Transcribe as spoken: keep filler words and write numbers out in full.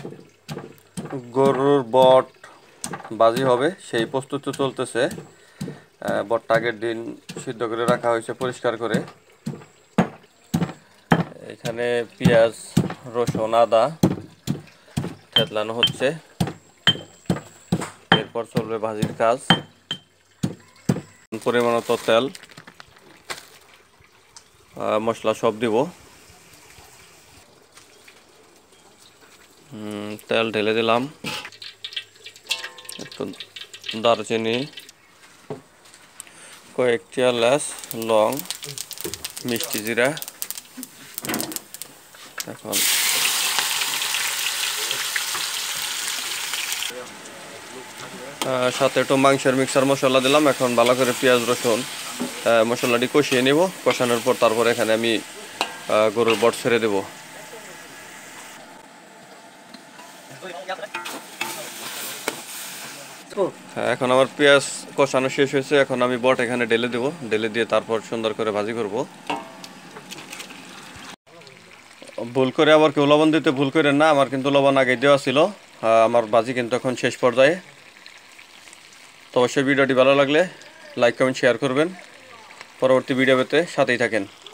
গরুর বট বাজি হবে সেই প্রস্তুতি চলতেছে। বটটা আগের দিন সিদ্ধ করে রাখা হয়েছে পরিষ্কার করে। এখানে পেঁয়াজ, রসুন, আদা থেতলানো হচ্ছে। এরপর চলবে ভাজির কাজ। পরিমাণ মতো তেল, মশলা সব দিব। তেল ঢেলে দিলাম, একটু দারচিনি, কয়েকটি এলাচ, লং, মিষ্টি জিরা। এখন সাথে একটু মাংসের মিক্সার মশলা দিলাম। এখন ভালো করে পেঁয়াজ রসুন মশলাটি কষিয়ে নেব। কষানোর পর তারপরে এখানে আমি গরুর বট ছেড়ে দেব। হ্যাঁ, এখন আমার পেঁয়াজ কষানো শেষ হয়েছে। এখন আমি বট এখানে ঢেলে দেব। ঢেলে দিয়ে তারপর সুন্দর করে ভাজি করব। ভুল করে আবার কেউ লবণ দিতে ভুল করে না, আমার কিন্তু লবণ আগে দেওয়া ছিল। আমার ভাজি কিন্তু এখন শেষ পর্যায়ে। তো অবশ্যই ভিডিওটি ভালো লাগলে লাইক কমেন্ট শেয়ার করবেন। পরবর্তী ভিডিও পেতে সাথেই থাকেন।